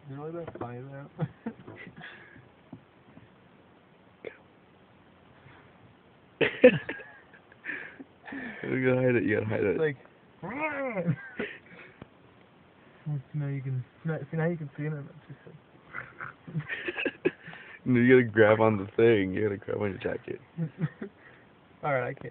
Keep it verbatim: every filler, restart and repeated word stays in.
You really that funny though? You gotta hide it, you gotta hide it. Like, now you can, now, see now you can see it. No, you gotta grab on the thing. You gotta grab on your jacket. Alright, I can't.